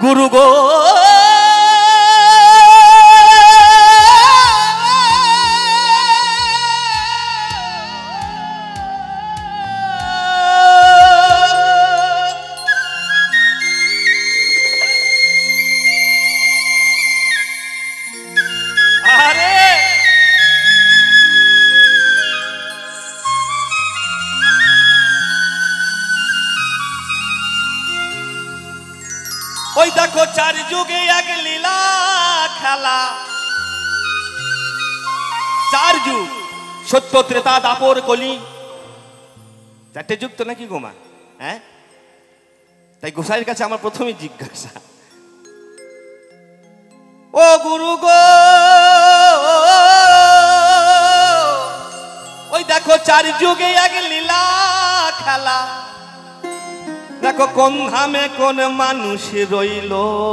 গুরু গো ওই দেখো চার যুগে এক লীলা খেলা, চার যুগ সত্য ত্রেতা দাপর কলি, চারটে যুগ তো নাকি গোমা? হ্যাঁ, তাই গোসাইয়ের কাছে আমার প্রথমেই জিজ্ঞাসা, ও গুরু গো ওই দেখো চার যুগে এক লীলা খেলা, দেখো কোন ধামে কোন মানুষ রইল,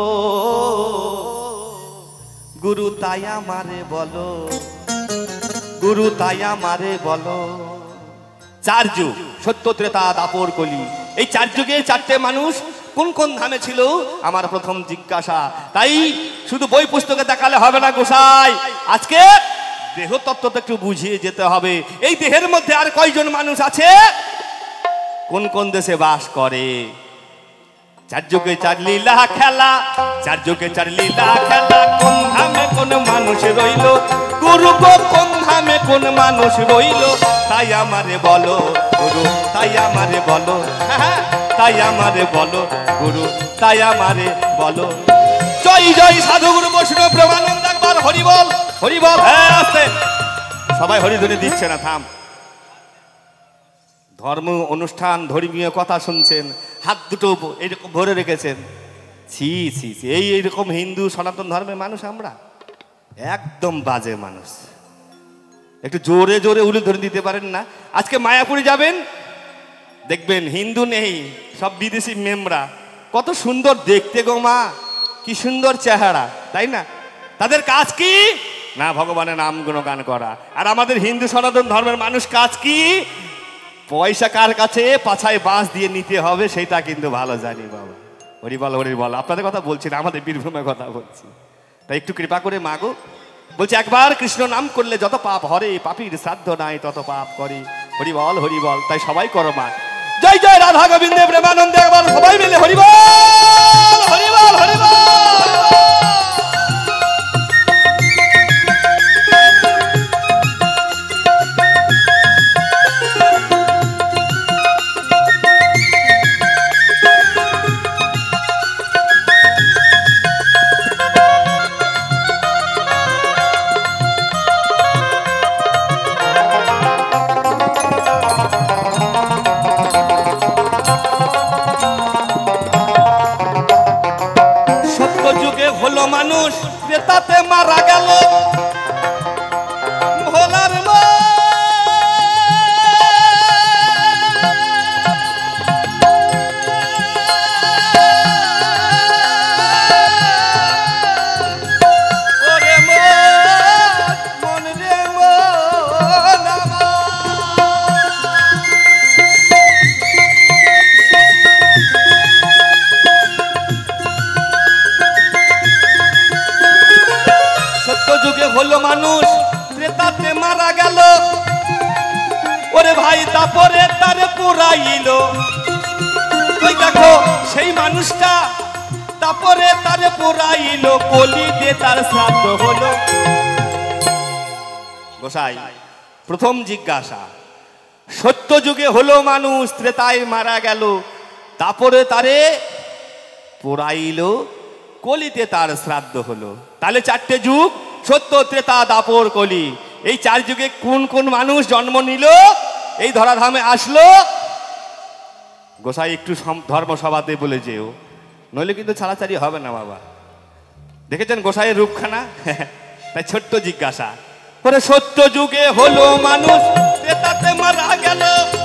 গুরু তাই আমারে বলো, গুরু তাই আমারে বলো। চার যুগ সত্য ত্রেতা দাপর কলি, এই চার যুগে চারটে মানুষ কোন কোন ধামে ছিল আমার প্রথম জিজ্ঞাসা। তাই শুধু বই পুস্তকে দেখালে হবে না গোসাই, আজকে দেহ তত্ত্বটা একটু বুঝিয়ে যেতে হবে। এই দেহের মধ্যে আর কয়জন মানুষ আছে, কোন কোন দেশে বাস করে। চার যুগে চার লীলা খেলা, চার যুগে চার লীলা খেলা, কোন ধামে কোন মানুষ রইল, গুরু গো কোন ধামে কোন মানুষ রইল, তাই আমারে বলো গুরু তাই আমারে বলো, তাই আমারে বলো গুরু তাই আমারে বলো। জয় জয় সাধুগুরু বৈষ্ণব প্রেমানন্দ, একবার হরি বল হরি বল। হ্যাঁ আস্তে, সবাই হরিধ্বনি দিচ্ছে না, থাম। ধর্ম অনুষ্ঠান ধর্মীয় কথা শুনছেন, হাত দুটো এইরকম ভরে রেখেছেন। ছি ছি ছি, এইরকম হিন্দু সনাতন ধর্মের মানুষ আমরা একদম বাজে মানুষ। একটু জোরে জোরে উলুধ্বনি দিতে পারেন না? আজকে মায়াপুরে যাবেন, দেখবেন হিন্দু নেই, সব বিদেশি মেমরা। কত সুন্দর দেখতে গো মা, কি সুন্দর চেহারা, তাই না? তাদের কাজ কি না? ভগবানের নাম গুণগান করা। আর আমাদের হিন্দু সনাতন ধর্মের মানুষ কাজ কি? পয়সা কার কাছে পাছায় বাঁশ দিয়ে নিতে হবে সেটা কিন্তু ভালো জানি বাবা। হরিবল হরিবল, আপনাদের কথা বলছি না, আমাদের বীরভূমের কথা বলছি। তাই একটু কৃপা করে মাগো, বলছে একবার কৃষ্ণ নাম করলে যত পাপ হরে, পাপীর শ্রাদ্ধ নাই তত পাপ করে। হরিবল হরিবল, তাই সবাই করো মা। জয় জয় রাধা গোবিন্দে প্রেমানন্দে, একবার সবাই মিলে হরিবল হরিবল হরিবল। মানুষ ক্রেতাতে মারা গেল, ভোলার ওরে মন রে মন যুগে হলো মানুষ ক্রেতাতে মারা গেল, ওরে ভাই তারপরে তারে পুরাইল। ওই দেখো সেই মানুষটা তারপরে তারে পুরাইল, কলিতে তার শ্রাদ্ধ হলো। গোসাই প্রথম জিজ্ঞাসা, সত্য যুগে হলো মানুষ ত্রেতায় মারা গেল, তারপরে তারে পুরাইল, কলিতে তার শ্রাদ্ধ হলো। তাহলে চারটে যুগ সত্য ত্রেতা দাপর কলি, এই চার যুগে কোন কোন মানুষ জন্ম নিল, এই ধরাধামে আসলো। গোসাই একটু ধর্মসভাতে বলে যেও, নইলে কিন্তু ছাড়াছাড়ি হবে না বাবা। দেখেছেন গোসাইয়ের রূপখানা? তাই ছোট্ট জিজ্ঞাসা, ওরে সত্য যুগে হলো মানুষ ত্রেতাতে মারা গেল,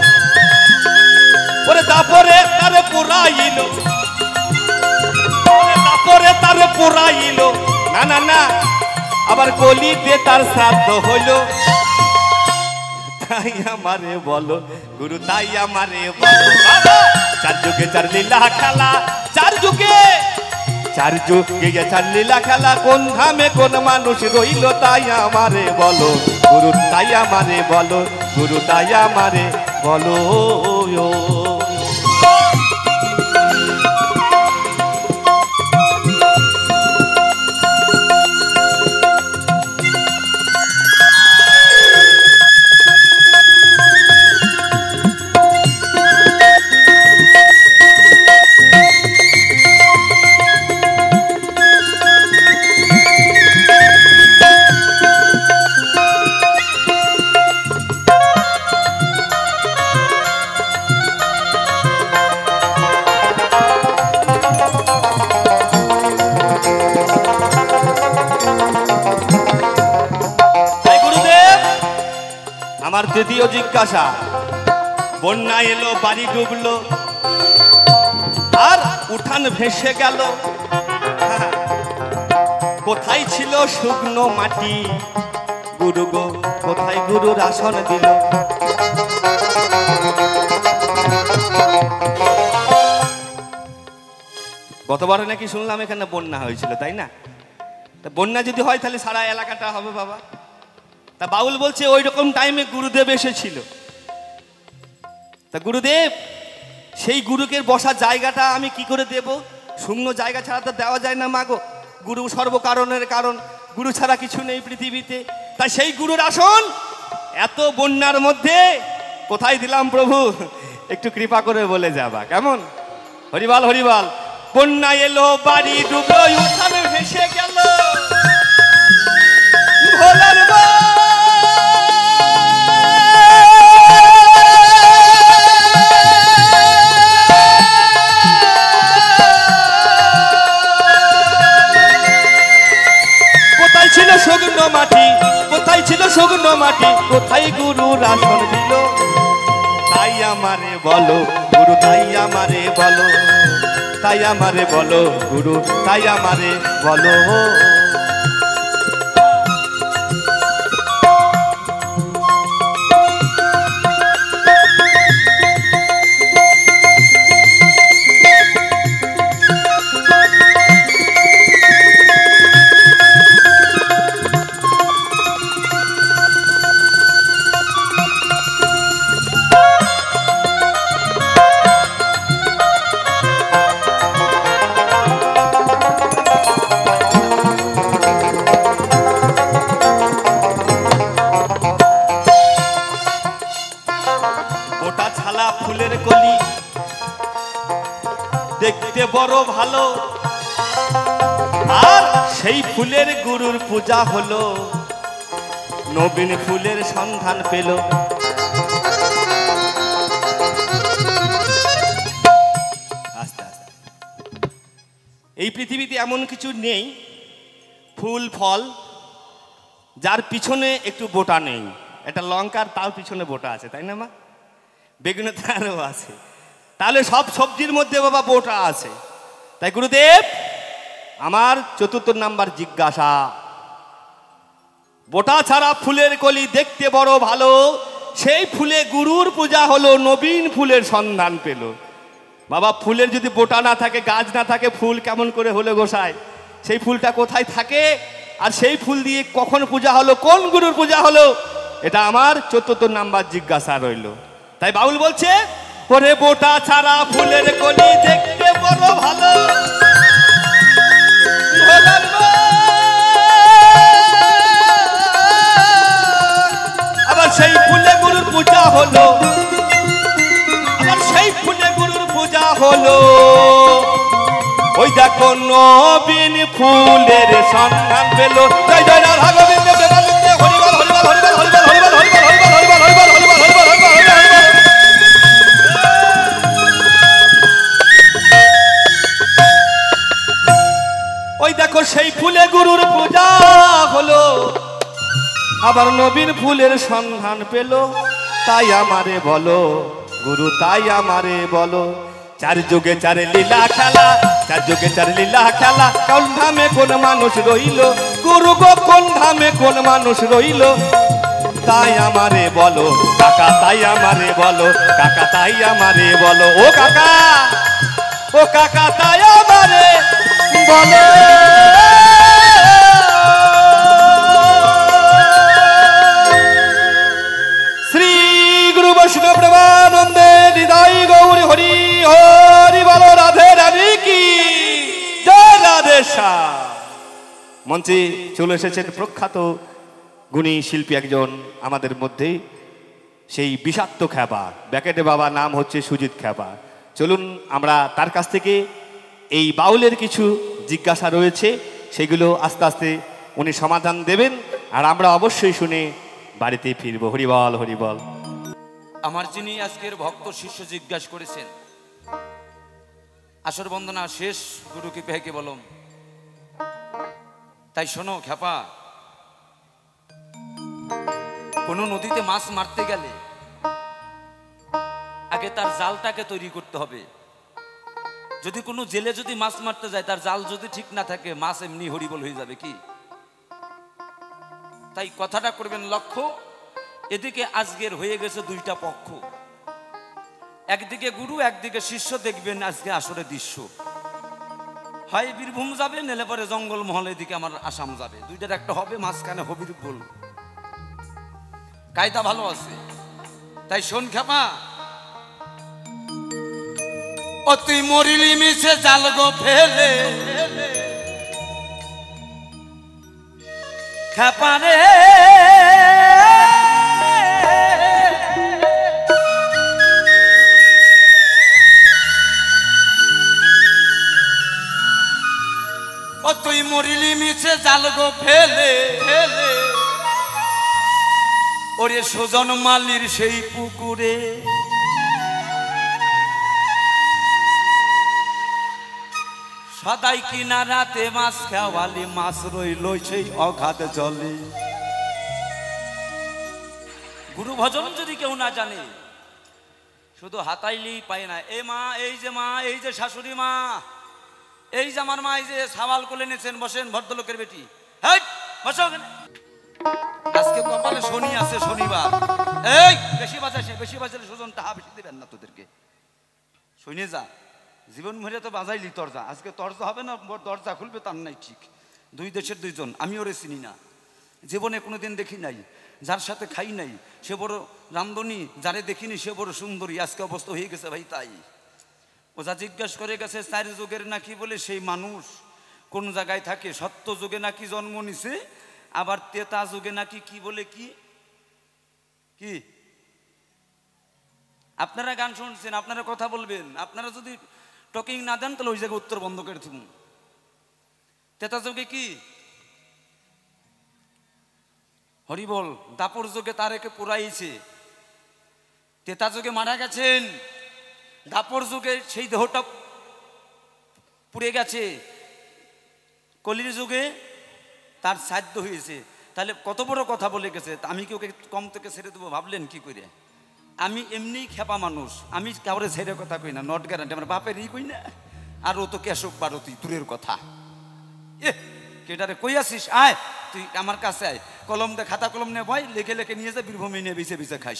ওরে তারপরে তারে পুরাইল, তারপরে তারে পুরাইল, না না না আবার কলিতে তার শ্রাদ্ধ হইল। তাই আমারে বলো গুরু তাই আমারে বলো। চার যুগে চার লীলা খেলা, চার যুগে চার যুগে চার লীলা খেলা, কোন ধামে কোন মানুষ রইল, তাই আমারে বলো গুরু, তাই আমারে বলো গুরু, তাই আমারে বলো। আমার তৃতীয় জিজ্ঞাসা, বন্যা এলো, বাড়ি ডুবলো, আর উঠান ভেসে গেল, কোথায় ছিল শুকনো মাটি, গুরু গো কোথায় গুরুর আসন দিল? গতবারে নাকি শুনলাম এখানে বন্যা হয়েছিল, তাই না? তা বন্যা যদি হয় তাহলে সারা এলাকাটা হবে বাবা। তা বাউল বলছে ওই রকম টাইমে গুরুদেব এসেছিল। তা গুরুদেব, সেই গুরুকে বসার জায়গাটা আমি কি করে দেব? শূন্য জায়গা ছাড়া তো দেওয়া যায় না মাগো। গুরু সর্বকারণের কারণ, গুরু ছাড়া কিছু নেই পৃথিবীতে। তাই সেই গুরুর আসন এত বন্যার মধ্যে কোথায় দিলাম প্রভু? একটু কৃপা করে বলে যাবা, কেমন? হরিবাল হরিবাল। বন্যা এলো, বাড়ি ডুবলো, উঠান ভেসে গেল, ভোলার কোথায় ছিল শুকনো মাটি, কোথায় ছিল শুকনো মাটি, কোথায় গুরুর আসন দিল? তাই আমারে বলো গুরু, তাই আমারে বলো, তাই আমারে বলো গুরু, তাই আমারে বলো। ফুলের কলি দেখতে বড় ভালো, আর সেই ফুলের গুরুর পূজা হলো, নবীন ফুলের সন্ধান পেল। আস্তে আস্তে, এই পৃথিবীতে এমন কিছু নেই ফুল ফল যার পিছনে একটু বোটা নেই। একটা লঙ্কার তার পিছনে বোটা আছে, তাই না মা? বেগুনে তারও আছে, তাহলে সব সবজির মধ্যে বাবা বোটা আছে। তাই গুরুদেব, আমার চতুর্থ নাম্বার জিজ্ঞাসা, বোটা ছাড়া ফুলের কলি দেখতে বড় ভালো, সেই ফুলে গুরুর পূজা হলো, নবীন ফুলের সন্ধান পেল। বাবা, ফুলের যদি বোটা না থাকে, গাছ না থাকে, ফুল কেমন করে হলো গোসাই? সেই ফুলটা কোথায় থাকে, আর সেই ফুল দিয়ে কখন পূজা হলো, কোন গুরুর পূজা হলো? এটা আমার চতুর্থ নাম্বার জিজ্ঞাসা রইল। তাই বাউল বলছে, ওরে বোটা ছাড়া ফুলের কলি দেখতে বড় ভালো, আবার সেই ফুলে গুরুর পূজা হলো, আবার সেই ফুলে গুরুর পূজা হলো। ওই দেখো নবীন ফুলের সন্ধান পেল। জয় জয় রাধা গোবিন্দ প্রেমানন্দে, হরিবল হরিবল হরিবল হরিবল হরিবল হরিবল হরিবল হরিবল হরিবল হরিবল হরিবল হরিবল হরিবল। ওই দেখো সেই ফুলে গুরুর পূজা হলো, আবার নবীন ফুলের সন্ধান পেল। তাই আমারে বলো গুরু, তাই আমারে বলো। চার যুগে চার লীলা খেলা, চার যুগে চার লীলা খেলা, কোন ধামে কোন মানুষ রইল, গুরু গো কোন ধামে কোন মানুষ রইল? তাই আমারে বলো কাকা, তাই আমারে বলো কাকা, তাই আমারে বলো। ও কাকা, ও কাকা, তাই আমারে বলে শ্রী গুরু বৈষ্ণব প্রেমানন্দে হৃদয় গৌরী হরি হরি বল রাধে রানী কি জয় রাধে শ্যাম। মঞ্চে চলে এসেছেন প্রখ্যাত গুণী শিল্পী একজন আমাদের মধ্যে, সেই বিষাক্ত খ্যাপা ব্যাকেটে বাবা, নাম হচ্ছে সুজিত খ্যাপা। চলুন আমরা তার কাছ থেকে এই বাউলের কিছু জিজ্ঞাসা রয়েছে, সেগুলো আস্তে আস্তে উনি সমাধান দেবেন, আর আমরা অবশ্যই শুনে বাড়িতে ফিরব। হরিবল হরিবল। আমার যিনি আজকের ভক্ত শিষ্য জিজ্ঞাসা করেছেন, আসর বন্দনা শেষ, গুরুকে পেহকে বলম। তাই শোনো খ্যাপা, কোন নদীতে মাছ মারতে গেলে আগে তার জালটাকে তৈরি করতে হবে। যদি কোনো জেলে যদি মাছ মারতে যায়, তার জাল যদি ঠিক না থাকে, মাছ এমনি হরিবল হয়ে যাবে কি। তাই কথাটা করবেন লক্ষ্য। এদিকে আজকের হয়ে গেছে দুইটা পক্ষ, একদিকে গুরু একদিকে শিষ্য। দেখবেন আজকে আসরে দৃশ্য, হয় বীরভূম যাবে, নেলে পরে জঙ্গল মহল, এদিকে আমার আসাম যাবে। দুইটার একটা হবে, মাঝখানে হবির গোল। কায়দা ভালো আছে। তাই শোন খ্যাপা, ও তুই মরিলি মিশে জাল গো ফেলে, খ্যাপা রে ও তুই মরিলি মিছে জাল গো ফেলে, ওরে সুজন মালির সেই পুকুরে সদাই কিনারাতে মাছ খাওয়ালি, মাছ রইল সেই অগাধ জলে। গুরু ভজন যদি কেউ না জানে, শুধু হাতাইলেই পায় না। এ মা, এই যে মা, এই যে শাশুড়ি মা, এই যে আমার মা, এই যে সাবাল কোলে নিয়েছেন, বসেন ভদ্রলোকের বেটি, হেই বসো ওখানে। আজকে কপালে শনি আছে, শনিবার। এই বেশি বাজাইছে, বেশি বাজালে সুজন টাহা বেশি দেবেন না তোদেরকে। শুনে যা, জীবন মরে তো বাজাইলি তরজা, আজকে তরজা হবে না, দরজা খুলবে তার নাই ঠিক। দুই দেশের দুইজন, আমি ওরে চিনি না, জীবনে কোনোদিন দেখি নাই। যার সাথে খাই নাই সে বড় রামদনী, যারে দেখিনি সে বড় সুন্দরী। আজকে অবস্থা হয়ে গেছে ভাই তাই। ওজা জিজ্ঞাসা করে গেছে চার যুগের নাকি বলে সেই মানুষ কোন জায়গায় থাকে। সত্য যুগে নাকি জন্ম নিছে, আবার তেতা যুগে নাকি কি বলে কি কি। আপনারা গান শুনছেন, আপনারা কথা বলবেন। আপনারা যদি টকিং না দেন তাহলে ওই জায়গায় উত্তর বন্ধ করে থাকুন। তেতা যুগে কি হরিবল, দাপর যুগে তারেকে পুরাইছে। তেতা যুগে মারা গেছেন, দাপর যুগে সেই দেহটা পুড়ে গেছে, কলির যুগে তার সাধ্য হয়েছে। তাহলে কত বড় কথা বলে গেছে। আমি কি ওকে কম থেকে ছেড়ে দেবো ভাবলেন কি করে? আমি এমনিই খেপা মানুষ, আমি কাউরে ছেড়ে কথা কই না, নট গ্যারান্টি। আমার বাপের ই কই না, আর ও তো কেশব বারতি দূরের কথা। এ কেটারে কই আসিস, আয় তুই আমার কাছে আয়, কলম দে, খাতা কলম নে ভাই, লেখে লেখে নিয়ে যা, বীরভূমে নিয়ে বেছে বেছে খাইস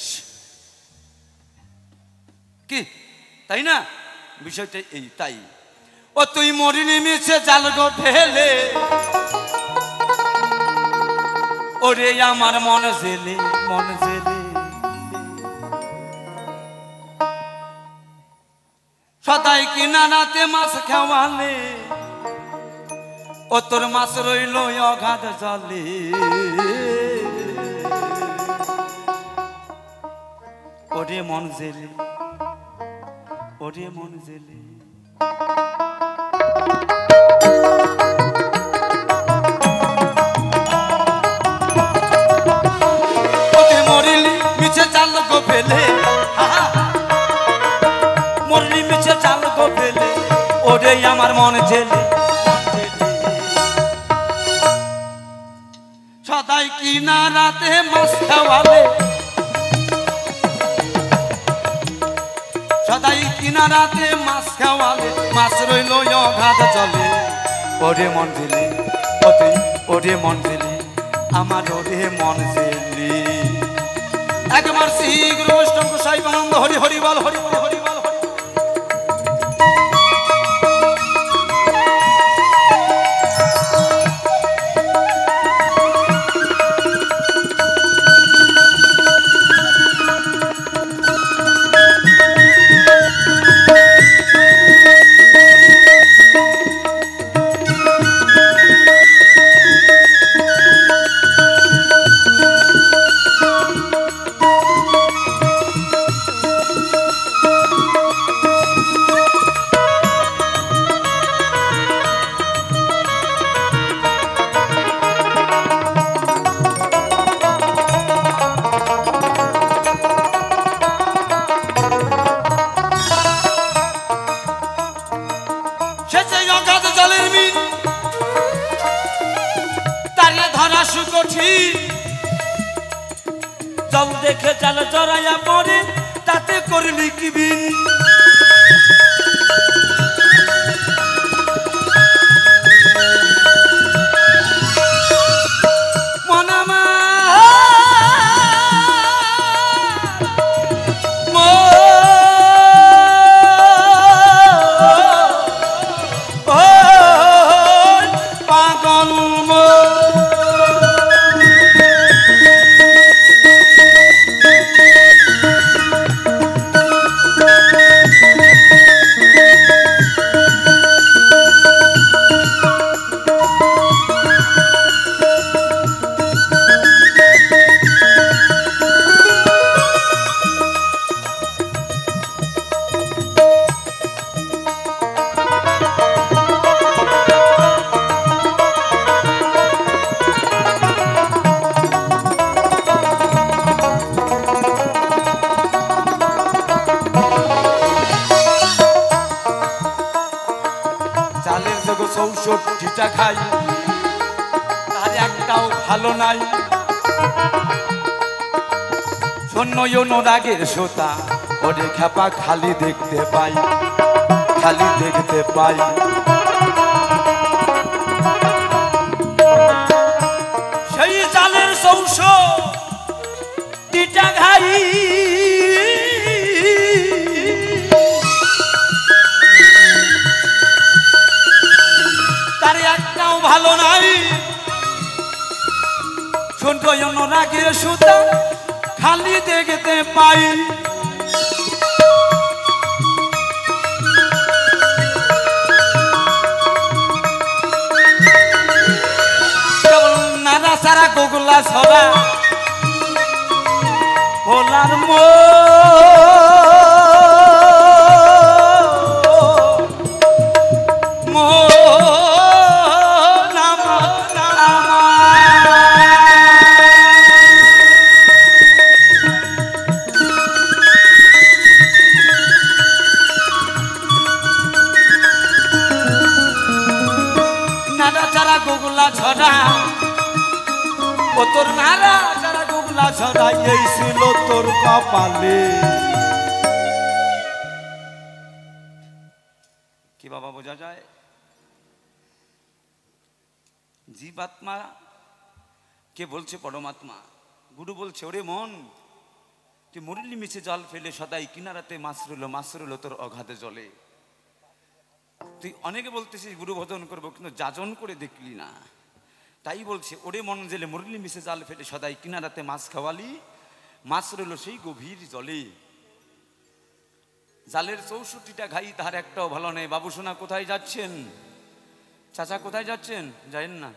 কি, তাই না? বিষয়টা এই। তাই ও তুই মরি নেমেছে জাল গো ঢেলে, ওরে আমার মন জেলে, মন জেলে সদাই কিনারাতে মাছ খাওয়ালে, ও তোর মাছ রইল অগাধ জলে। ওরে মন জেলে, ওরে মন জেলে। ওতে মরিলি মিছে চাল গো ফেলে, মরলি মিছে চাল গো ফেলে, ওরে আমার মন জেলে। সদাই কিনারাতে মাছ খাওয়ালে, সদাই কিনারাতে মাছ খাওয়ালে, মাছ রইল অগাধ জলে। ওরে মন জেলে, ওরে মন জেলে, আমার ওরে মন জেলে। একবার শ্রী গুরু বৈষ্ণব গোসাই আনন্দ হরি হরি বল, হরি বল, হরি বল, হরি। জল দেখে জাল জড়াইয়া পড়ে তাতে করলি কি বিন মনামা পাগল জালের জগ 64টা খাই তার একটাও ভালো নাই শূন্য অনুরাগের সোতা ওরে খেপা খালি দেখতে পাই খালি দেখতে পাই সেই জালের 64টা খাই তার একটাও ভালো নাই শুনতো অনুরাগের সুতা খালি দেখতে পাই কেবল নানা সারা গোগুলা ছড়া ভোলার গোগুলা ছড়া ও তোর নারা যারা গোগুলা ছড়া এই ছিল তোর কপালে কি বাবা বোঝা যায় জীবাত্মা কে বলছে পরমাত্মা গুরু বলছে ওরে মন তুই মুরলি মিছে জল ফেলে সদাই কিনারাতে মাছ রইল তোর অগাধে জলে তুই অনেকে বলতেছিস গুরু ভজন করবো কিন্তু যাজন করে দেখলি না তাই বলছে ওরে মন জেলে মুরলি মিশে জাল ফেলে সদাই কিনারাতে মাছ খাওয়ালি মাছ রইল সেই গভীর জলে জালের 64টা ঘাই তার একটাও ভালো নেই বাবু সোনা কোথায় যাচ্ছেন চাচা কোথায় যাচ্ছেন যাইন না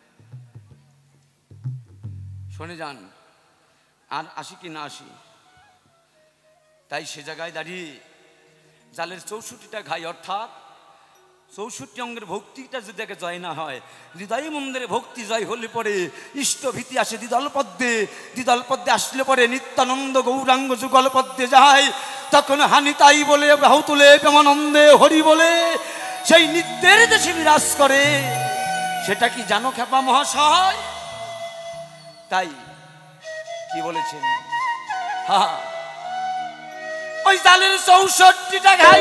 শুনে যান আর আসি কি না আসি তাই সে জায়গায় দাঁড়িয়ে জালের 64টা ঘাই অর্থাৎ 64 অঙ্গের ভক্তিটা যদি একে জয় না হয় হৃদয় মন্দিরে ভক্তি জয় হলে পরে ইষ্টভীতি আসে দ্বিদল পদ্মে আসলে পরে নিত্যানন্দ গৌরাঙ্গ যুগল পদ্মে যায় তখন হানি তাই বলে বাহু তুলে প্রেমানন্দে হরি বলে সেই নিত্যের দেশে বিরাজ করে সেটা কি জানো খেপা মহাশয় তাই কি বলেছেন হ্যাঁ ওই জালের 64টা ঘাই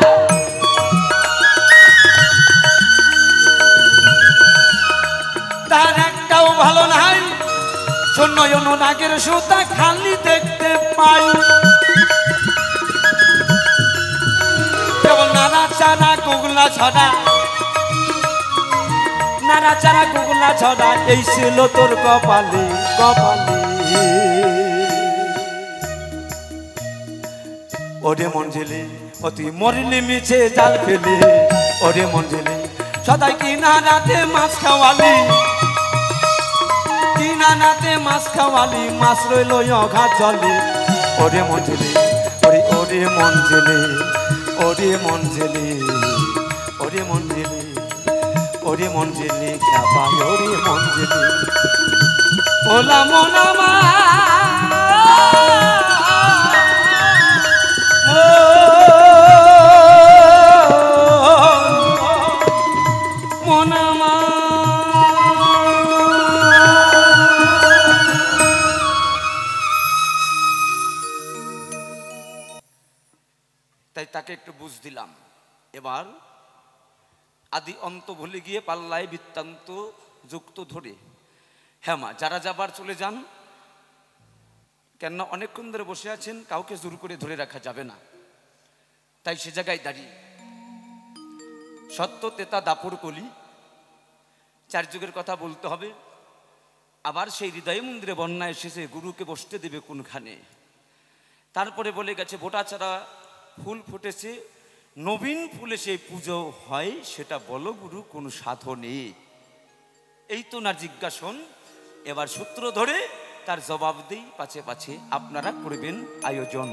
তার একটাও ভালো নাই শূন্য অনুরাগের সুতা খালি দেখতে পাই কেবল নাড়াচাড়া গুগলা ছড়া এই ছিল তোর কপালে ওরে মঞ্জিলে অতি মরলি মিছে জাল ফেলে ওরে মঞ্জিলে সদাই কিনারাতে মাছ খাওয়ালি মাছ রইল অঘাত জলে ওরে মঞ্জিলে ওরে মঞ্জিলে খাবাই ওরে মঞ্জিলে ওলা মনামা তাই তাকে একটু বুঝ দিলাম। এবার আদি অন্ত ভুলে গিয়ে পাল্লায় বৃত্তান্ত যুক্ত ধরে, হ্যাঁ মা যারা যাবার চলে যান, কেননা অনেকক্ষণ ধরে বসে আছেন, কাউকে জোর করে ধরে রাখা যাবে না। তাই সে জায়গায় দাঁড়িয়ে সত্য তেতা দাপর কলি, চার যুগের কথা বলতে হবে। আবার সেই হৃদয় মন্দিরে বন্যা এসেছে, গুরুকে বসতে দেবে কোনখানে। তারপরে বলে গেছে বোটাচারা ফুল ফুটেছে, নবীন ফুলে সেই পুজো হয়, সেটা বলো গুরু কোন সাধনে। এই তো না জিজ্ঞাসন। এবার সূত্র ধরে তার জবাব দেই, পাছে পাছে আপনারা করবেন আয়োজন।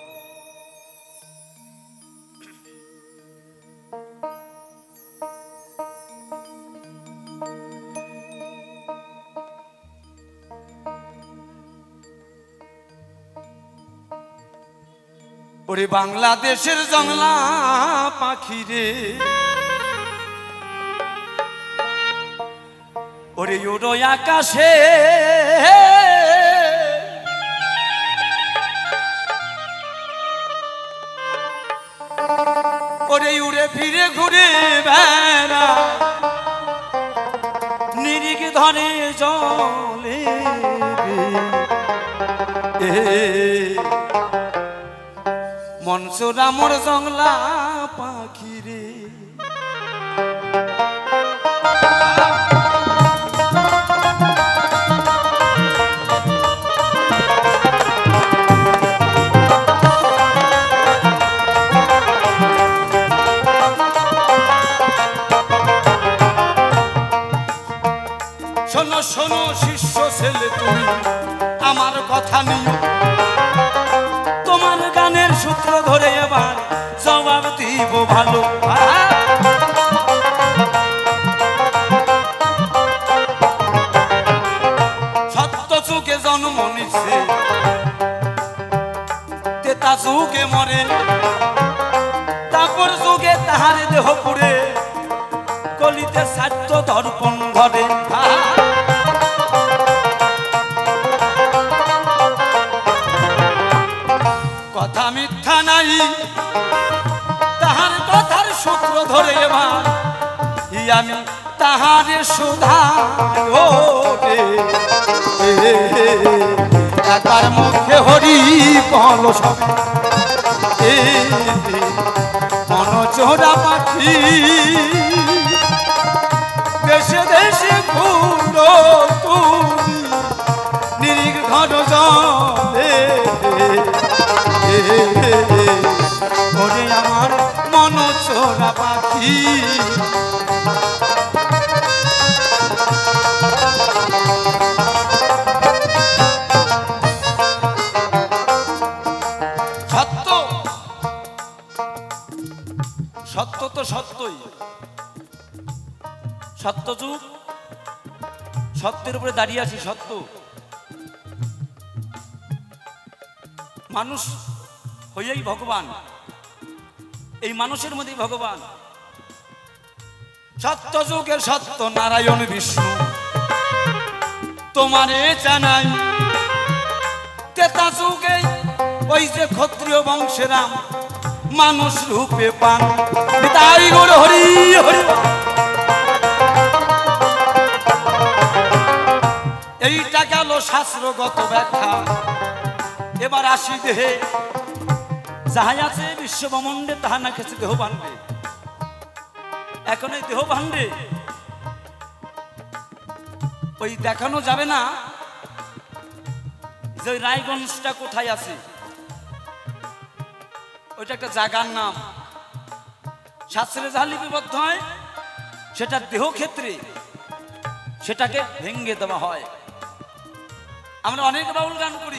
ওরে বাংলাদেশের জংলা পাখি রে, ওরে উড়ো আকাশে, ওরে উড়ে ফিরে ঘুরে বেড়া, নিরিখ ধরে জলে মনসুরা মোর জংলা পাখি রে। শোনো শোনো শিষ্য ছেলে, তুমি আমার কথা নিও, তোমার গানের সূত্র ধরে এবার জবাব দিব ভালো। সত্য যুগে জন্ম নিছে, তেতা যুগে মরে, তারপর যুগে তাহার দেহ পুড়ে, কলিতে সাধ্য দর্পণ ধরে। কথা মিথ্যা নাই, তাহার কথার সূত্র ধরে এবার আমি তাহারে সুধা তার মুখে হরি বল মন চোরা পাখি, দেশে দেশে ঘুরো তুমি নিরিখ ঘন জলে, ওরে আমার মন চোরা পাখি। সত্য সত্য তো সত্যই, সত্য যুগ, সত্যের উপরে দাঁড়িয়ে আছি। সত্য মানুষ হইয়াই ভগবান, এই মানুষের মধ্যেই ভগবান। সত্য যুগে সত্য নারায়ণ বিষ্ণু তোমারে জানাই, তেতা যুগে ওই যে ক্ষত্রিয় বংশেরাম মানুষ রূপে পান। তাই গৌর হরি হরি। এইটা গেল শাস্ত্রগত ব্যাখ্যা। এবার আসি দেহে, যাহাই আছে বিশ্ব ব্রহ্মাণ্ডে তাহা না খেছে দেহ ভাণ্ডে। এখন এই দেহ ভাণ্ডে ওই দেখানো যাবে না যে ওই রায়গঞ্জটা কোথায় আছে, ওইটা একটা জায়গার নাম। শাস্ত্রে যাহা লিপিবদ্ধ হয় সেটা দেহ ক্ষেত্রে সেটাকে ভেঙ্গে দেওয়া হয়। আমরা অনেক বাউল গান করি,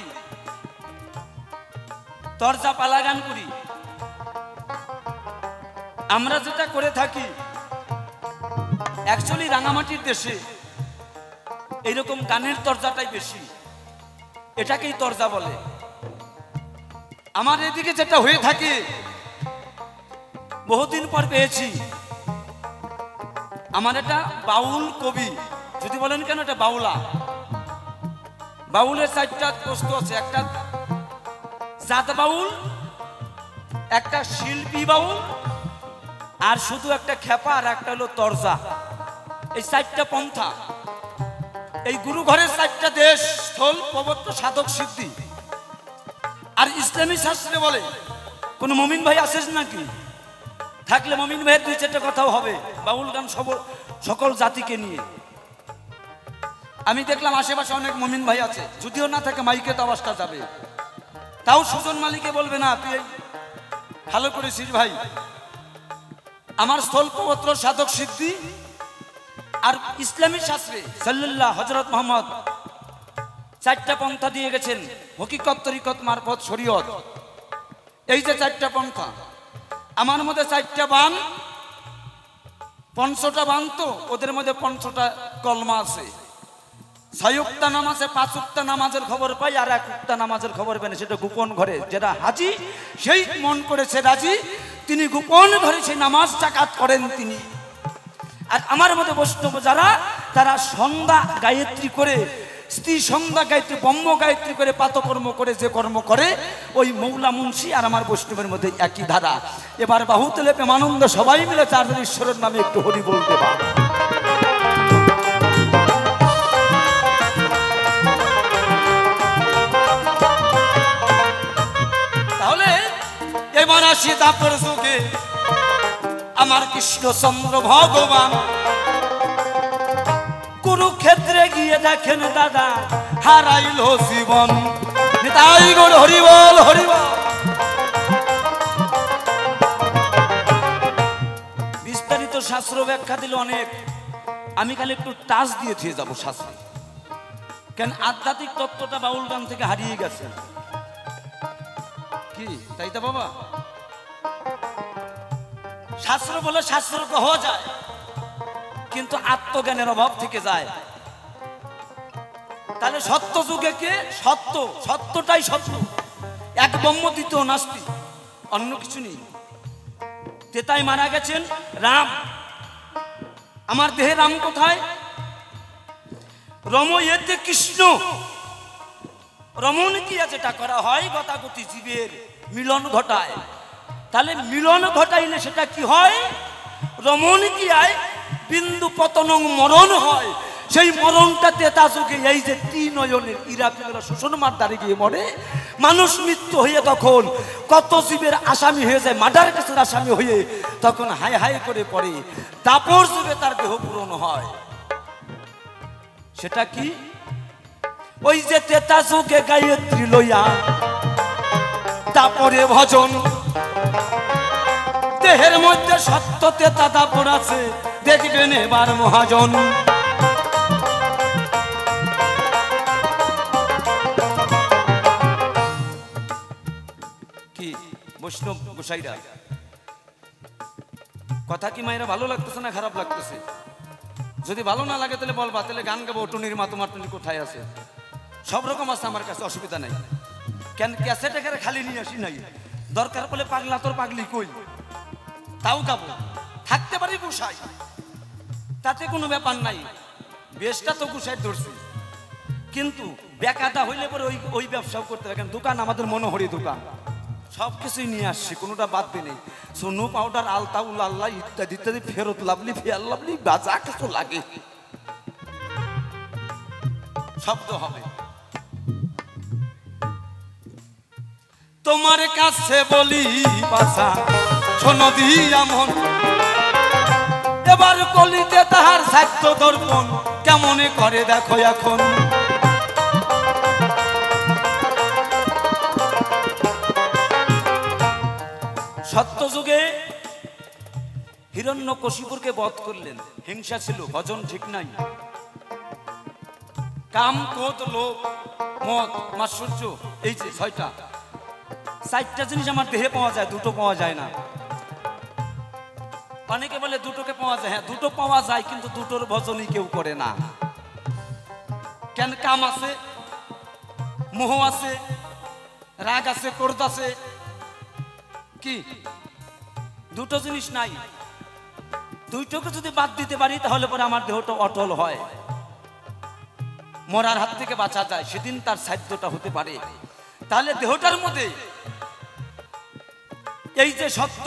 তরজা পালা গান করি। আমরা যেটা করে থাকি, অ্যাকচুয়ালি রাঙামাটির দেশে এইরকম গানের তরজাটাই বেশি, এটাকেই তরজা বলে। আমার এদিকে যেটা হয়ে থাকে, বহুদিন পর পেয়েছি, আমার একটা বাউল কবি, যদি বলেন কেন এটা বাউলা, বাউলের চারটা বস্তু আছে। একটা জাত বাউল, একটা শিল্পী বাউল, আর শুধু একটা খেপা, আর একটা হলো তরজা। এই চারটা পন্থা, এই গুরু ঘরের চারটা দেশ, স্থল, পবিত্র, সাধক, সিদ্ধি। আর ইসলামী শাস্ত্রে বলে কোন মমিন ভাই আছেন নাকি? থাকলে মমিন ভাইয়ের দুই চারটা কথাও হবে বাউল গান সকল জাতিকে নিয়ে। আমি দেখলাম আশেপাশে অনেক মমিন ভাই আছে, যদিও না থাকে মাইকে তো আওয়াজটা যাবে। তাও সুজন মালিকে বলবে না তুই ভালো করেছিস ভাই। আমার স্থল, পবিত্র, সাধক, সিদ্ধি আর ইসলামী শাস্ত্রে সাল্লাল্লাহু হযরত মুহাম্মদ চারটা পন্থা দিয়ে গেছেন, হকিকত, তরিকত, মারফত, শরীয়ত। এই যে চারটা পন্থা, আমার মধ্যে চারটা বান, ৫০টা বান, তো ওদের মধ্যে ৫০টা কলমা আছে। ৬ ওয়াক্ত নামাজে ৫ ওয়াক্ত নামাজের খবর পাই, আর ১ ওয়াক্ত নামাজের খবর পাই না, সেটা গোপন ঘরে। যেটা হাজি সেই মন করেছে রাজি, তিনি গোপন ঘরে সেই নামাজ জাকাত করেন তিনি। আর আমার মধ্যে বৈষ্ণব যারা, তারা সন্ধ্যা গায়ত্রী করে, স্ত্রী সন্ধ্যা গায়ত্রী, ব্রহ্ম গায়ত্রী করে, পাতকর্ম করে, যে কর্ম করে, ওই মৌলা মুন্সি আর আমার বৈষ্ণবের মধ্যে একই ধারা। এবার বাহু তুলে প্রেমানন্দ সবাই মিলে চারজন ঈশ্বরের নামে একটু হরি বলতে পারে। তাহলে এবার আসি তারপর যুগে আমার কৃষ্ণচন্দ্র ভগবান কুরুক্ষেত্রে গিয়ে দেখেন দাদা হারাইল জীবন। নিতাই গৌর হরি বল, হরি বল। বিস্তারিত শাস্ত্র ব্যাখ্যা দিল অনেক, আমি খালি একটু টাচ দিয়ে থিয়ে যাবো শাস্ত্রে। কেন আধ্যাত্মিক তত্ত্বটা বাউল গান থেকে হারিয়ে গেছে। কি তাই তো বাবা? শাস্ত্র বলে শাস্ত্র তো হওয়া যায়, কিন্তু আত্মজ্ঞানের অভাব থেকে যায়। তাহলে সত্য যুগে কে সত্য? সত্যটাই সত্য, এক ব্রহ্ম, দ্বিতীয় নাস্তি, অন্য কিছু নেই। তেতাই মারা গেছেন রাম। আমার দেহে রাম কোথায়? রময়েতে কৃষ্ণ। রমণ কি যেটা করা হয়, গতাগতি জীবের মিলন ঘটায়। তাহলে মিলন ঘটাইলে সেটা কি হয়? রমণ কি আয় বিন্দু পতনং মরণ হয়। সেই মরণটা তেতা যুগে এই যে নয়নের ইরা পিগলা শোষণ মারদারে গিয়ে মরে মানুষ, মৃত্যু হয়ে তখন কত জীবের আসামি হয়ে যায়, মার্ডার কেসের আসামি হয়ে তখন হাই হাই করে পড়ে। তারপর যুগে তার দেহ পূরণ হয়। সেটা কি? ওই যে তেতা যুগে গায়ত্রী লইয়া তারপরে ভজন, দেহের মধ্যে সত্য তেতা তারপর আছে, দেখবেন এবার মহাজন। কি বৈষ্ণব গোসাইরা কথা কি মায়েরা ভালো লাগতেছে না খারাপ লাগতেছে? যদি ভালো না লাগে তাহলে বলবা, তাহলে গান গাবো। টুনির মা তোমার টুনি কোথায় আছে? সব রকম আছে আমার কাছে, অসুবিধা নাই। কেন ক্যাসেটে করে খালি নিয়ে আসি নাই, দরকার পড়লে পাগলা তোর পাগলি কই তাও গাবো। থাকতে পারি গোসাই, তাতে কোনো ব্যাপার নাই। বেশটা তো গোসাই ধরছি, কিন্তু বেকাদা হইলে পরে ওই ব্যবসাও করতে হবে। কেন দোকান আমাদের মনোহরি দোকান, সব কিছুই নিয়ে আসছি, কোনোটা বাদ দিয়ে নেই। সোনু পাউডার, আলতা, উল্লাল্লা ইত্যাদি ইত্যাদি, ফেরত লাভলি, ফেয়ার লাভলি, বাজা কিছু লাগে শব্দ হবে। তোমার কাছে বলি বাসা শোনো দিয়া মন, এবার কলিতে তাহার সাধ্য দর্পণ কেমনে করে দেখো এখন। সত্য যুগে হিরণ্যকশিপুরকে বধ করলেন, হিংসা ছিল, ভজন ঠিক নাই। কাম, ক্রোধ, লোভ, মদ, মাৎসর্য, এই যে ছয়টা, চারটা জিনিস আমার দেহে পাওয়া যায়, দুটো পাওয়া যায় না। অনেকে বলে দুটোকে পাওয়া যায়, হ্যাঁ দুটো পাওয়া যায়, কিন্তু দুটোর ভজনই কেউ করে না। কেন? কাম আছে, মোহ আছে, রাগ আছে, ক্রোধ আছে, কি দুটো জিনিস নাই। দুইটাকে যদি বাদ দিতে পারি তাহলে পরে আমার দেহটা অটল হয়, মরার হাত থেকে বাঁচা যায়, সেদিন তার সাধ্যটা হতে পারে। তাহলে দেহটার মধ্যে এই যে সত্য,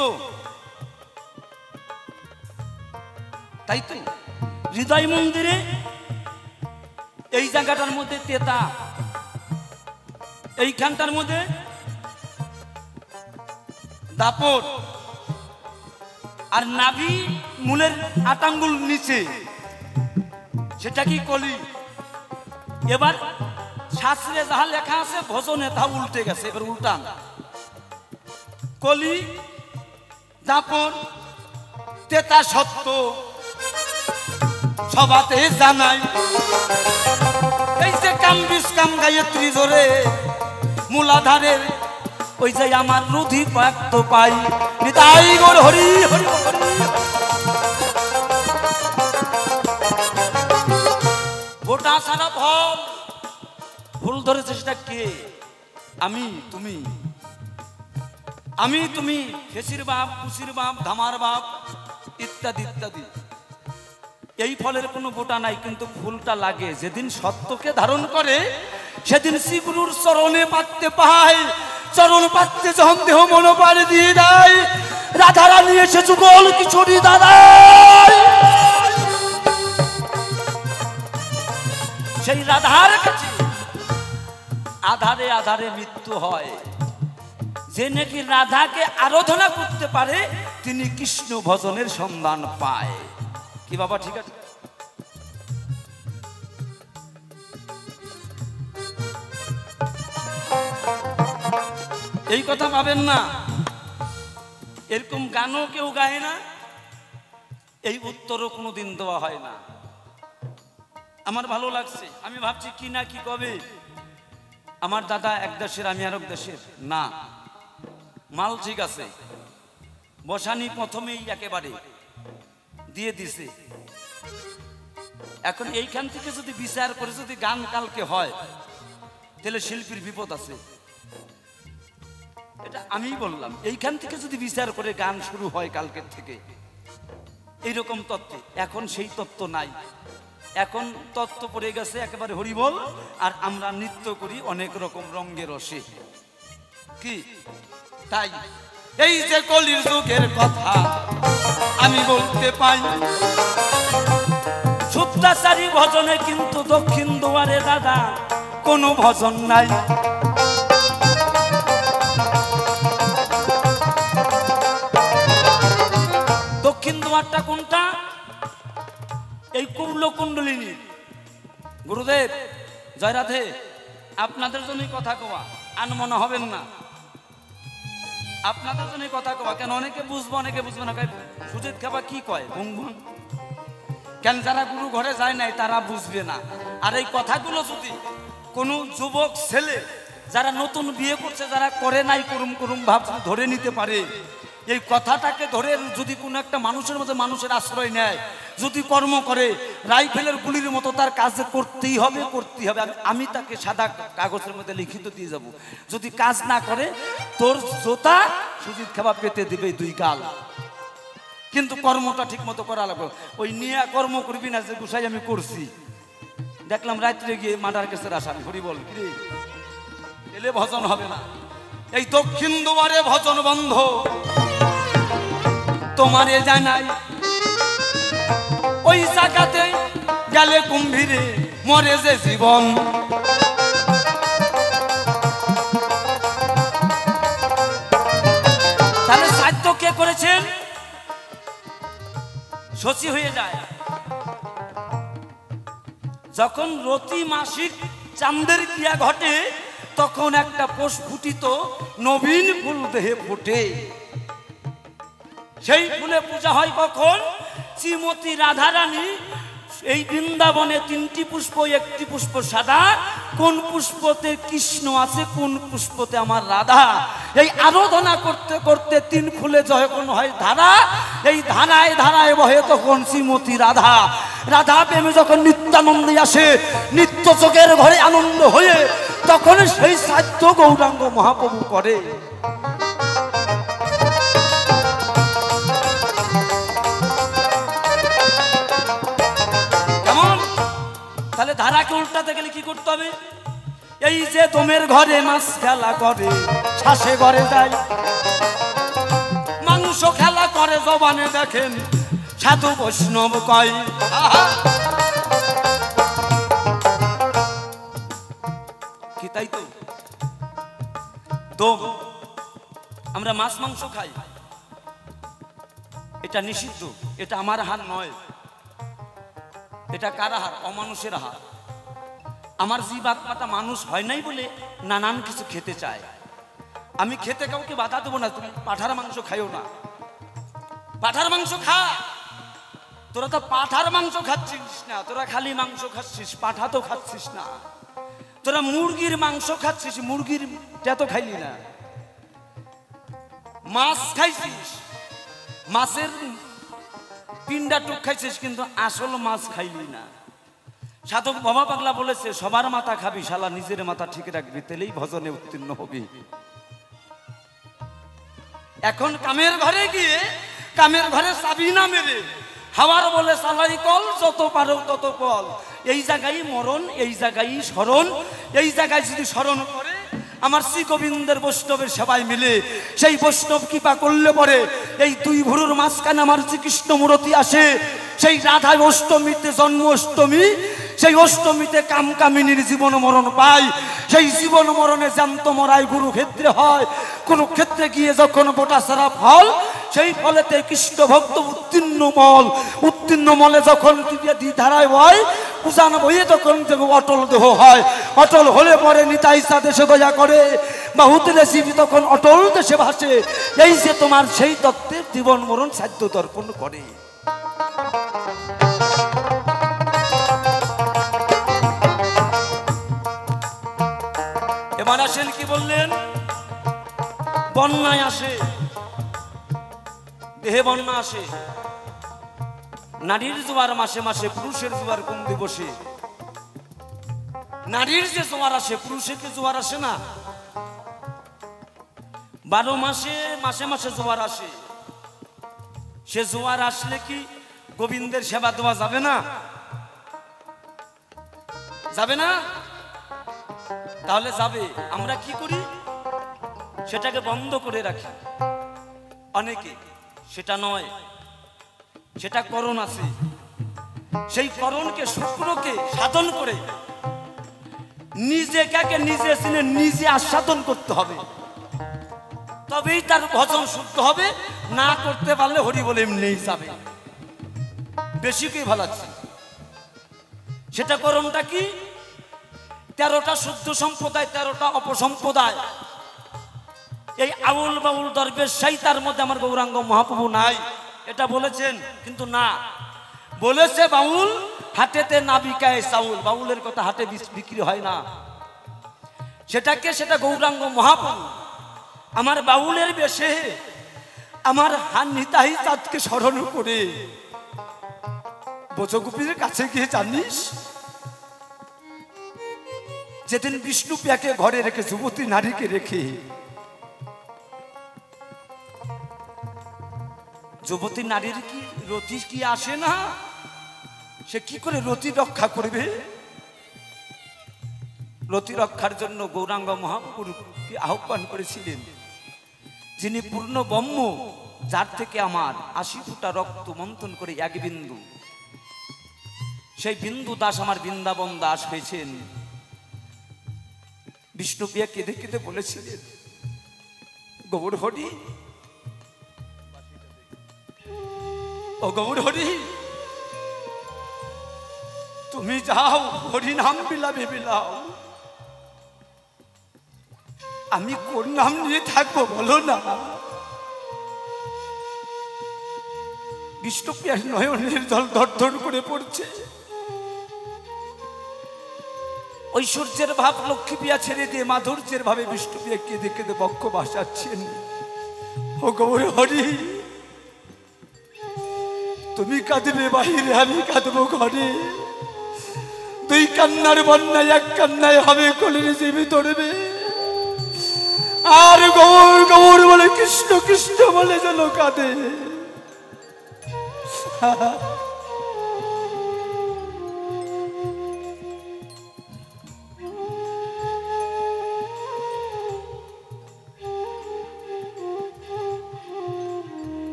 তাই তো হৃদয় মন্দিরে এই জায়গাটার মধ্যে তেতা, এইখানটার মধ্যে দাপট, আর নাভি মূলের 8 আঙ্গুল নিচে সেটা কি কলি। এবার শাস্ত্রে যাহা লেখা আছে ভজনে তা উল্টে গেছে, এবার উল্টান। কলি, দাপট, তেতা সত্য সবাতে জানাই। এই যে কাম বিষ কাম গায়ত্রী জোরে মূলাধারের ওই যে আমার রুধি পাক্ত পাই নিতাই গৌর হরি হরি হরি। গোটা সারা ফল ভুল ধরেছে, সেটা কে? আমি তুমি, আমি তুমি, ফেসির বাপ, কুসির বাপ, ধামার বাপ ইত্যাদি ইত্যাদি। এই ফলের কোনো গোটা নাই, কিন্তু ফুলটা লাগে। যেদিন সত্যকে ধারণ করে সেদিন শ্রীগুরুর চরণে পাততে পায়। চরণ পাততে যখন দেহ মনোপারে দিয়ে দেয়, রাধারানী এসে যুগল কিশোরী দাদাই। সেই রাধার কাছে আধারে আধারে মৃত্যু হয়। যে নাকি রাধাকে আরাধনা করতে পারে তিনি কৃষ্ণ ভজনের সন্ধান পায়। কি বাবা ঠিক আছে? এই কথা পাবেন না, এরকম গানও কেউ গায় না, এই উত্তরও কোনোদিন দেওয়া হয় না। আমার ভালো লাগছে, আমি ভাবছি কি না কি কবে। আমার দাদা এক দেশের, আমি আরেক দেশের না, মাল ঠিক আছে, বসানি প্রথমেই একেবারে দিয়ে দিছে। এখন এইখান থেকে যদি বিচার করে যদি গান কালকে হয় তাহলে শিল্পীর বিপদ আছে। এটা আমি বললাম, এইখান থেকে যদি বিচার করে গান শুরু হয় কালকের থেকে এইরকম তত্ত্ব। এখন সেই তত্ত্ব নাই, এখন তত্ত্ব পড়ে গেছে একেবারে হরিবল, আর আমরা নৃত্য করি অনেক রকম রঙের রসে। কি তাই এই যে কলির যুগের কথা আমি বলতে পাই, শুদ্ধাচারী ভজনে কিন্তু দক্ষিণ দুয়ারে দাদা কোনো ভজন নাই। দক্ষিণ দুয়ারটা কোনটা? এই কুল্ল কুণ্ডলিনী। গুরুদেব জয় রাধে, আপনাদের জন্যই কথা কওয়া, আনমনা হবেন না। আপনাদের জন্যই কথা কওয়া। কেন অনেকে বুঝবো অনেকে বুঝবে না। সুজিত খাবা কি কয় ভুং ভুং, কেন যারা গুরু ঘরে যায় নাই তারা বুঝবে না। আর এই কথাগুলো যদি কোনো যুবক ছেলে যারা নতুন বিয়ে করছে, যারা করে নাই করুম করুম ভাব ধরে নিতে পারে, এই কথাটাকে ধরে যদি কোনো একটা মানুষের মধ্যে মানুষের আশ্রয় নেয়, যদি কর্ম করে, রাইফেলের গুলির মতো তার কাজ করতেই হবে, করতেই হবে। আমি তাকে সাদা কাগজের মধ্যে লিখিত দিয়ে যাব, যদি কাজ না করে তোর জোতা সুজিত খাবা পেতে দিবে 2 গাল। কিন্তু কর্মটা ঠিক মতো করা লাগবে। ওই নিয়ে কর্ম করবি না যে গুছাই আমি করছি, দেখলাম রাত্রে গিয়ে মার্ডার কেসের আসামি হরি বল কি এলে ভজন হবে না। এই দক্ষিণ দুয়ারে ভজন বন্ধ তোমারে জানাই, ওই জায়গাতে গেলে কুম্ভীরে মরে যে জীবন। তাহলে সাধ্য কে করেছেন? শচী হয়ে যায় যখন রতি মাসিক চাঁদের ক্রিয়া ঘটে, তখন একটা প্রস্ফুটিত নবীন ফুল দেহে ফোটে। সেই ফুলে পূজা হয় কখন? শ্রীমতী রাধারানী এই বৃন্দাবনে 3টি পুষ্প, 1টি পুষ্প সাদা, কোন পুষ্পতে কৃষ্ণ আছে, কোন পুষ্পতে আমার রাধা। এই আরাধনা করতে করতে 3 ফুলে যখন হয় ধারা, এই ধারায় ধারায় বহে তখন শ্রীমতী রাধা। রাধা প্রেমে যখন নিত্যানন্দে আসে, নিত্য চোখের ঘরে আনন্দ হয়ে, তখন সেই সাধ্য গৌরাঙ্গ মহাপ্রভু করে। কেমন? তাহলে ধারাকে উল্টাতে গেলে কি করতে হবে? এই যে দমের ঘরে মাছ খেলা করে, শ্বাসে ঘরে যায়, মাংস খেলা করে জবানে দেখেন সাধু বৈষ্ণব কয়। কি তাই তো দম আমরা মাছ মাংস খাই, এটা নিষিদ্ধ, এটা আমার হার নয়, এটা কার হার? অমানুষের হার। আমার জীব আত্মাটা মানুষ হয় নাই বলে নানান কিছু খেতে চায়। আমি খেতে কাউকে বাধা দেবো না, তুমি পাঁঠার মাংস খাইও না, পাঁঠার মাংস খা। তোরা তো পাঁঠার মাংস খাচ্ছিস না, তোরা খালি মাংস খাচ্ছিস, পাঁঠা তো খাচ্ছিস না। তোরা মুরগির মাংস খাচ্ছিস, মুরগির তো খাইলি না। মাছ খাইছিস, মাছের পিন্ডা টুক খাইছিস, কিন্তু আসল মাছ খাইলি না। সাধক বাবা পাগলা বলেছে সবার মাথা খাবি, শালা নিজের মাথা ঠিক রাখবি, তেলেই ভজনে উত্তীর্ণ হবি। এখন কামের ঘরে গিয়ে কামের ঘরে চাবি না মেরে হাওয়ার বলে চালাই কল, যত পারো তত কল। এই জায়গায় মরণ, এই জায়গায় স্মরণ, এই জায়গায় যদি স্মরণ করে আমার শ্রী গোবিন্দের বৈষ্ণবের সবাই মিলে সেই বৈষ্ণব কৃপা করলে পরে এই দুই ভুরুর মাঝখানে আমার শ্রীকৃষ্ণ মূর্তি আসে। সেই রাধা অষ্টমীতে জন্ম অষ্টমী, সেই অষ্টমীতে কামকামিনীর জীবন মরণ পায়। সেই জীবন মরণে জ্যান্ত মরাই গুরু ক্ষেত্রে হয়। কোন ক্ষেত্রে গিয়ে যখন বোটা সারা ফল, সেই ফলেতে কৃষ্ণ ভক্ত উত্তীর্ণ মলে যখন ধারায় হয়, পূজান বইয়ে তখন অটল দেহ হয়। অটল হলে পরে নিতাই দেশে দয়া করে, বা হুতলে শিবি তখন অটল দেশে ভাসে। এই যে তোমার সেই তত্ত্বের জীবন মরণ সাধ্য দর্পণ করে। এবার আসেন কি বললেন, বন্যায় আসে, দেহে বন্যা আসে, নারীর জোয়ার মাসে মাসে, পুরুষের জোয়ার কোন দিবসে। নারীর যে জোয়ার আসে, পুরুষের কি জোয়ার আসে না? 12 মাসে মাসে মাসে জোয়ার আসে। সে জোয়ার আসলে কি গোবিন্দের সেবা দেওয়া যাবে না? যাবে না? তাহলে যাবে। আমরা কি করি? সেটাকে বন্ধ করে রাখি অনেকে। সেটা নয়, সেটা করণ আছে। সেই করণকে, শুক্রকে সাধন করে নিজেকে নিজে চিনে নিজে আস্বাদন করতে হবে, তবেই তার ভজন শুদ্ধ হবে। না করতে পারলে হরি বলে এমনিই যাবে। বেশি কি ভালাচ্ছে? সেটা করণটা কি? 13টা শুদ্ধ সম্প্রদায়, 13টা অপসম্প্রদায়। এই আউল বাউল দরবেশ সাই, তার মধ্যে আমার গৌরাঙ্গ মহাপ্রভু নাই, এটা বলেছেন। কিন্তু না, বলেছে বাউল হাটেতে না বিকায় চাউল। বাউলের কথা হাটে বিক্রি হয় না। সেটা গৌরাঙ্গ মহাপ্রভু আমার বাউলের বেশে আমার নিতাই চাঁদকে স্মরণ করে ব্রজগোপীর কাছে গিয়ে, জানিস যেদিন বিষ্ণু প্রিয়াকে ঘরে রেখে, যুবতী নারীকে রেখে, যুবতী নারীর কি রতি কি আসে না? সে কি করে রতি রক্ষা করবে? রতি রক্ষার জন্য গৌরাঙ্গ মহাপ্রভুকে আহ্বান করেছিলেন, যিনি পূর্ণ ব্রহ্ম, যার থেকে আমার 80 ফুটা রক্ত মন্থন করে 1 বিন্দু, সেই বিন্দু দাস আমার বৃন্দাবন দাস হয়েছেন। বিষ্ণুপ্রিয়া কেঁদে কেঁদে বলেছিলেন, গৌর হরি, ও গৌর হরি, তুমি যাও, হরি নাম বিলাবে বিলাও, আমি কোন নাম নিয়ে থাকবো বলো না। বিষ্ণুপ্রিয়ার নয়নের জল দরদর করে পড়ছে। ঐশ্বর্যের ভাব লক্ষ্মীপ্রিয়া ছেড়ে দিয়ে মাধুর্যের ভাবে বিষ্ণুপ্রিয়া কেঁদে কেঁদে বক্ষ ভাসাচ্ছেন। ও গৌর হরি, তুমি কাঁদবে বাহিরে, আমি কাঁদবো ঘরে। 2 কান্নার বন্যায় 1 কান্নায় হবে কোলের জীবী ধরবে। আর গৌর গৌর বলে, কৃষ্ণ কৃষ্ণ বলে যেন কাঁদে।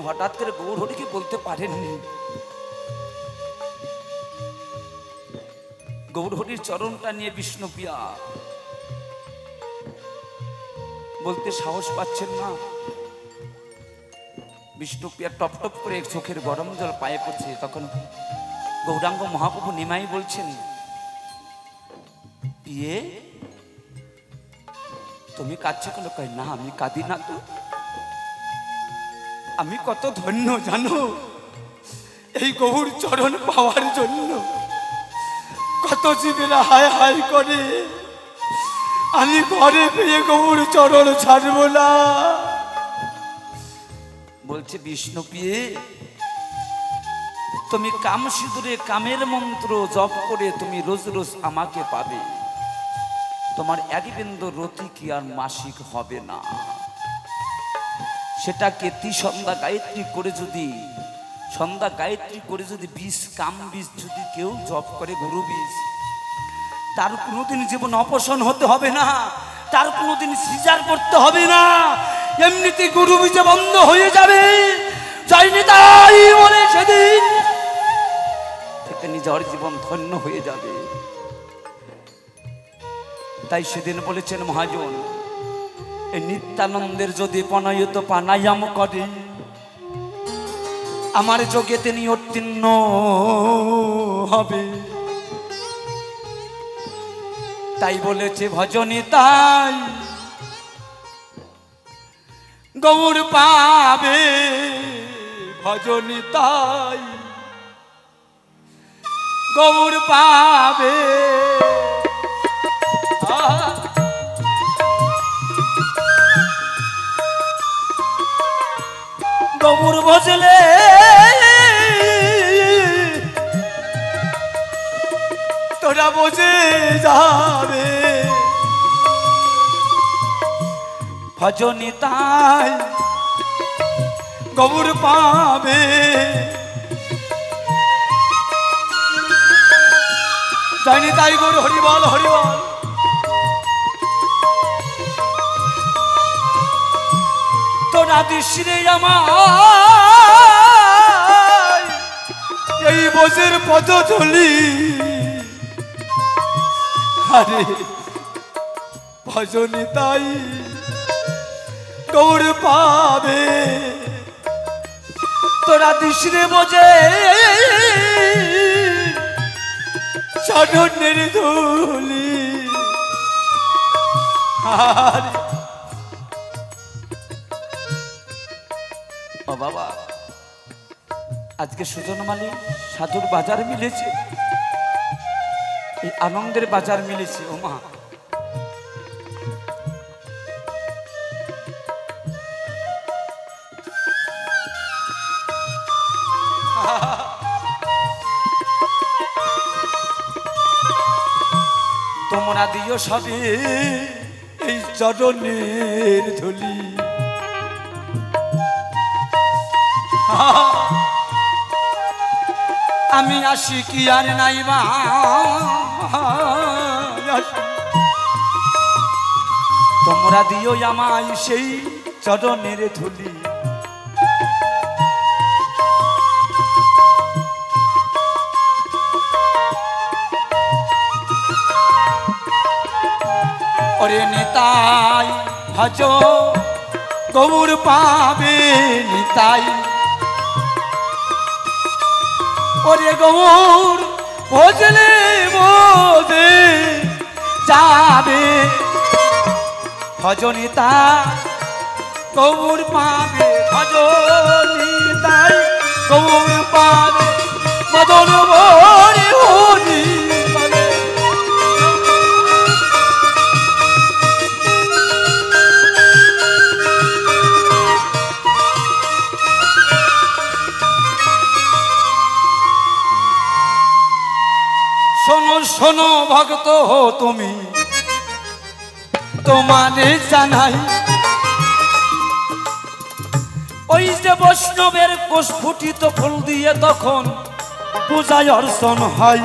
হঠাৎ করে গৌরহরিকে বলতে পারেননি। গৌরহরির চরণটা নিয়ে বিষ্ণুপ্রিয়া বলতে সাহস পাচ্ছেন না। বিষ্ণুপ্রিয়া টপ টপ করে চোখের গরম জল পায়ে পড়ছে। তখন গৌরাঙ্গ মহাপ্রভু নিমাই বলছেন, পিয়ে তুমি কাঁদছো কেন? কই না, আমি কাঁদি না তো। আমি কত ধন্য জানো এই গৌর চরণ পাওয়ার জন্য। কত জীবেরা হায় হায় করে, আমি ঘরে পেয়ে গৌর চরণ ছাড়বো না। বলছে বিষ্ণুপ্রিয়ে, তুমি কাম সিঁদুরে কামের মন্ত্র জপ করে তুমি রোজ রোজ আমাকে পাবে। তোমার এক বিন্দু রতি কি আর মাসিক হবে না। সেটা কেতি সন্ধ্যা গায়ত্রী করে যদি বীজ কাম বীজ যদি কেউ জপ করে গুরু বীজ, তার কোনোদিন জীবন অপসন হতে হবে না, তার কোনোদিন সিজার করতে হবে না। এমনিতে গুরু বীজে বন্ধ হয়ে যাবে। যাইনি তাই বলে সেদিন থেকে নিজের জীবন ধন্য হয়ে যাবে। তাই সেদিন বলেছেন মহাজন, এই নিত্যানন্দের যদি পনায়িত প্রাণায়াম করে আমার যোগে তিনি উত্তীর্ণ হবে। তাই বলেছে ভজনী তাই গৌর পাবে, ভজনী তাই গৌর পাবে। গৌর ভজলে তোরা বোঝে যাবে। ভজনী তাই গৌর পাবে। জানি তাই গৌর হরিবল হরিবল। তোরা দিশরে আমার এই বোঝের পদধূলি। আরে ভজনী তাই গৌর পাবে। তোরা দিশরে বোঝে চরণের ধুলি। ও বাবা, আজকে সুজন মালিক সাধুর বাজার মিলেছে, এই আনন্দের বাজার মিলেছে। ও মা, তোমরা দিও সবে এই চরণের ধুলি। আমি আসি কি আর নাইবা, তোমরা দিও আমায় সেই চরণের ধুলি। ওরে নিতাই ভজ গৌর পাবে নিতাই। ওরে গৌর ভজলে বোঝে যাবে। ভজনী তাই গৌর পাবে, ভজনী তাই গৌর পাবে। মদন ভরে হরি বলে। শোনো শোনো ভক্ত হো তুমি, তোমারে জানাই ওই যে বৈষ্ণবের কোষ ফুটিত ফুল দিয়ে তখন পূজায় অর্চন হয়।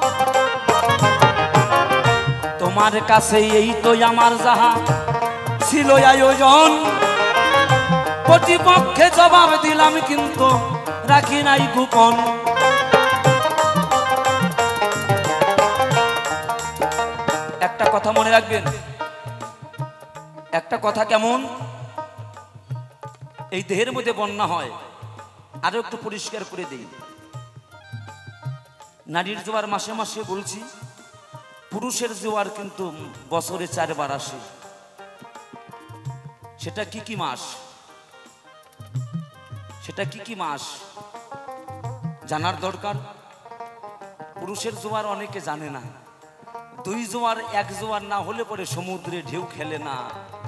তোমার কাছে এই তো আমার যাহা ছিল আয়োজন, প্রতিপক্ষে জবাব দিলাম কিন্তু রাখি নাই গোপন। একটা কথা মনে রাখবেন, একটা কথা কেমন, এই দেহের মধ্যে বন্যা হয়, আরো একটু পরিষ্কার করে দিই। নারীর জোয়ার মাসে মাসে বলছি, পুরুষের জোয়ার কিন্তু বছরে 4 বার আসে। সেটা কি কি মাস, সেটা কি কি মাস জানার দরকার। পুরুষের জোয়ার অনেকে জানে না, 2 জোয়ার 1 জোয়ার না হলে পরে সমুদ্রে ঢেউ খেলে না।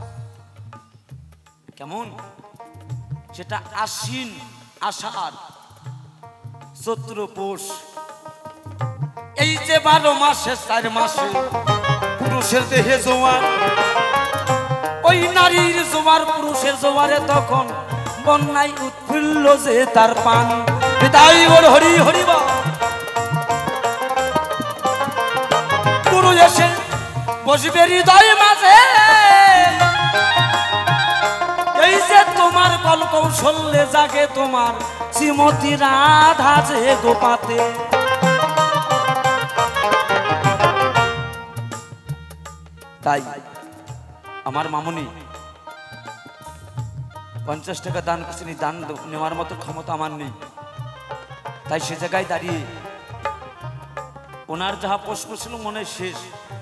কেমন, সেটা আশ্বিন, আষাঢ়, চৈত্র, পৌষ, এই যে 12 মাসে 4 মাসে পুরুষের দেহে জোয়ার। ওই নারীর জোয়ার পুরুষের জোয়ারে তখন বন্যায় উৎফুল্ল যে তার পান। বিদায় ওর হরি হরি বা গুরু এসে বসবে হৃদয় মাঝে, এই যে তোমার কল কৌশল্যে জাগে তোমার শ্রীমতী রাধা যে গোপাতে। তাই আমার মামুনি 50 টাকা দান করছেন, দান নেওয়ার মতো ক্ষমতা আমার নেই। তাই সে জায়গায় দাঁড়িয়ে ওনার যাহা প্রশ্ন ছিল মনে শেষ,